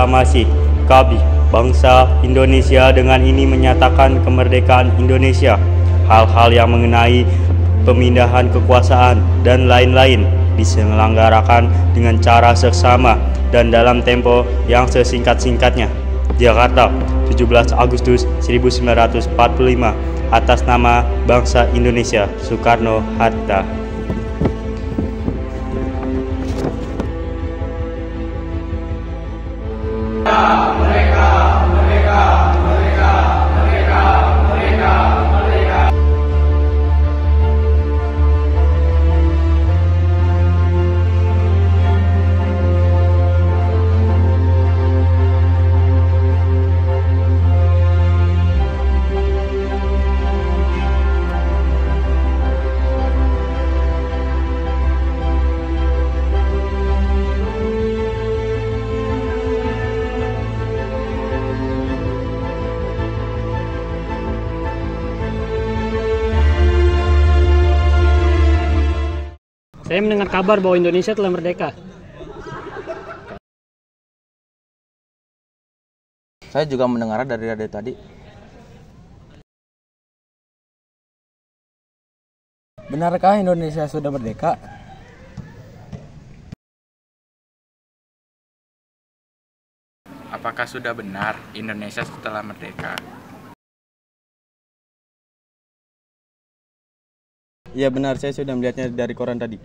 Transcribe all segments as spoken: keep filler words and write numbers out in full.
proklamasi K B I bangsa Indonesia dengan ini menyatakan kemerdekaan Indonesia. Hal-hal yang mengenai pemindahan kekuasaan dan lain-lain diselenggarakan dengan cara seksama dan dalam tempo yang sesingkat-singkatnya. Jakarta, tujuh belas Agustus seribu sembilan ratus empat puluh lima, atas nama bangsa Indonesia, Soekarno-Hatta. Saya mendengar kabar bahwa Indonesia telah merdeka. Saya juga mendengar dari radio tadi. Benarkah Indonesia sudah merdeka? Apakah sudah benar Indonesia setelah merdeka? Ya benar, saya sudah melihatnya dari koran tadi.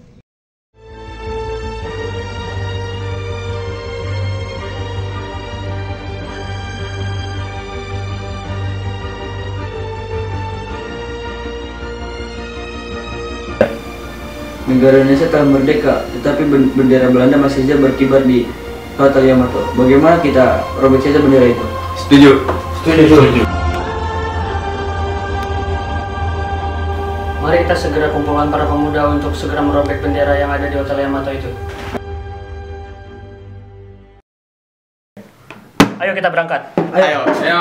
Negara Indonesia telah merdeka, tetapi bendera Belanda masih saja berkibar di Hotel Yamato. Bagaimana kita robek saja bendera itu? Setuju. Setuju. Setuju. Mari kita segera kumpulkan para pemuda untuk segera merobek bendera yang ada di Hotel Yamato itu. Ayo kita berangkat. Ayo, ayo.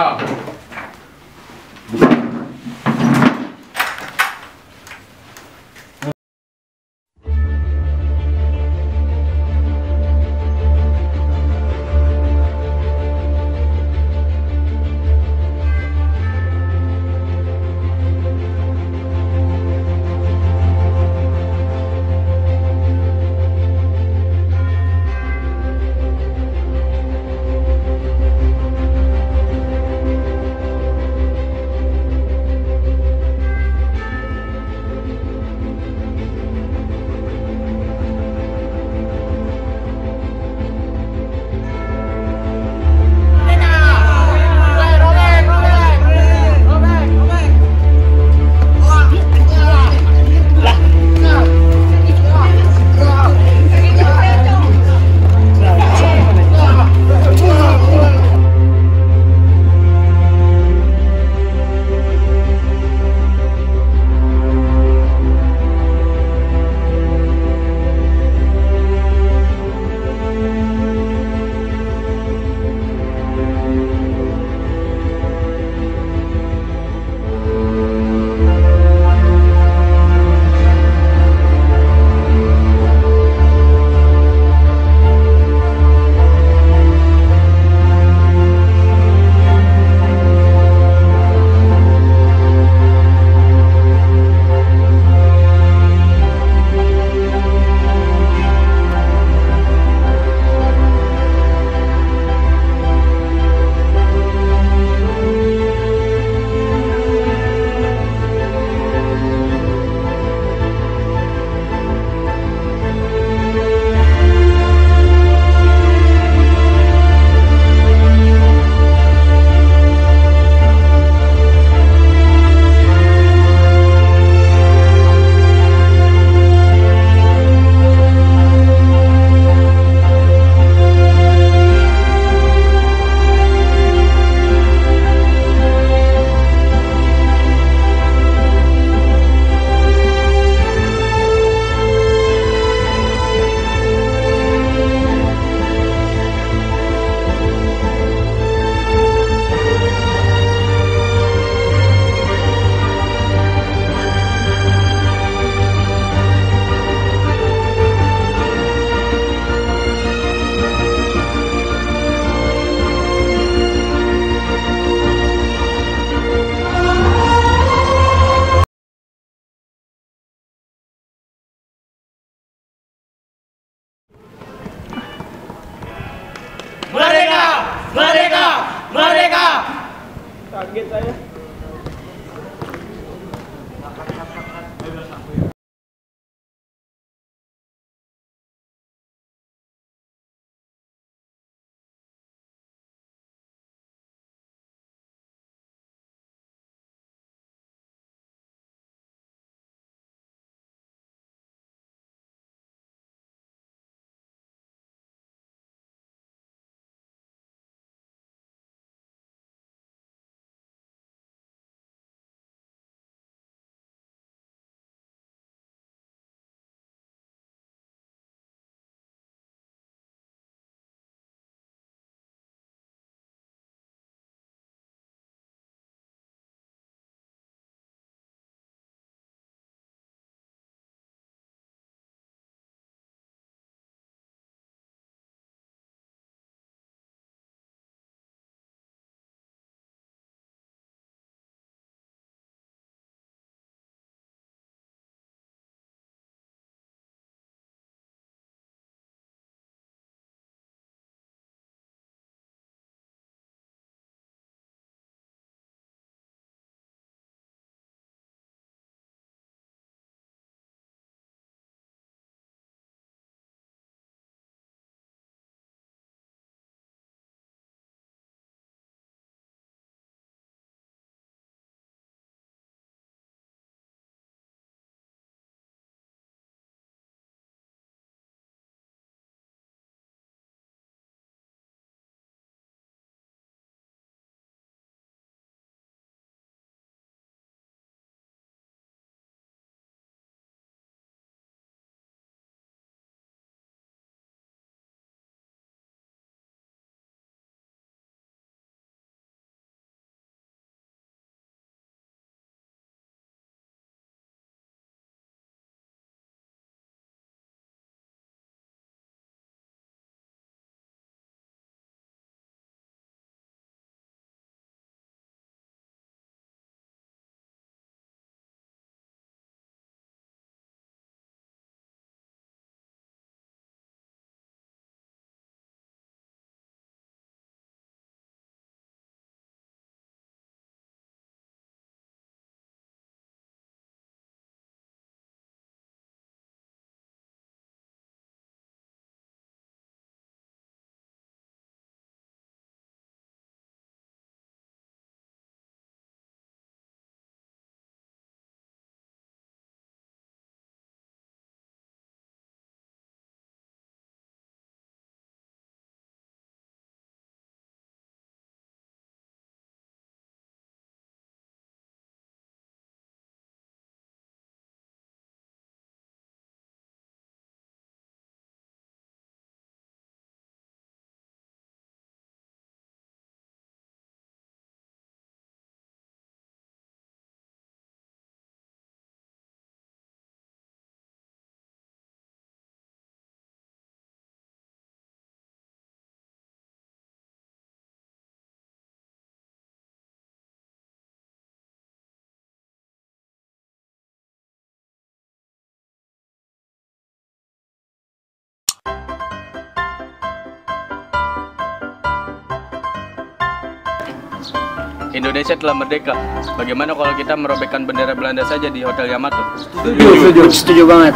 Indonesia telah merdeka. Bagaimana kalau kita merobekkan bendera Belanda saja di Hotel Yamato? Setuju, setuju, setuju banget.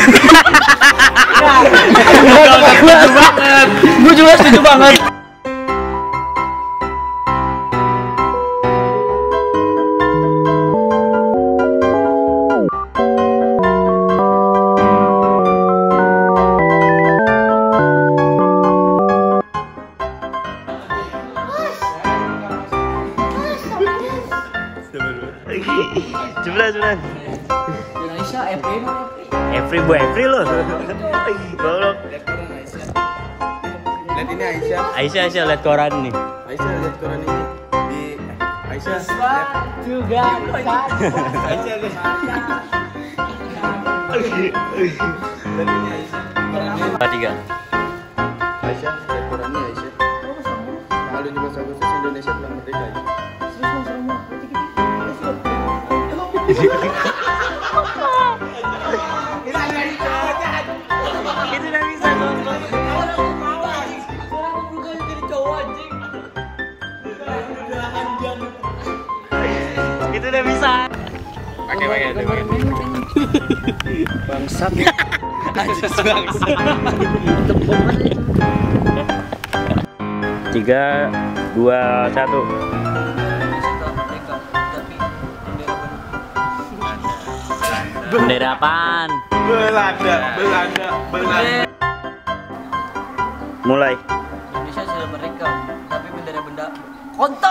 Setuju banget. Gue juga setuju banget. Sebelah, sebelah. Indonesia, April, Every boy, every lo. Goblok. Lihat ini Aisyah. Aisyah, Aisyah lihat koran nih. Aisyah lihat koran ini. Di Aisyah. juga. Aisyah lihat. Lihat ini Aisyah. Empat tiga. Aisyah lihat korannya Aisyah. Tanggal tujuh belas Agustus Indonesia telah merdeka. Itu udah bisa nonton. Itu udah bisa. Pakai pakai itu pakai. Bangsat. Tiga, dua, satu. Bendera apaan? Belanda, Belanda, Belanda. Mulai. Indonesia sudah merdeka, tapi bendera benda kontak.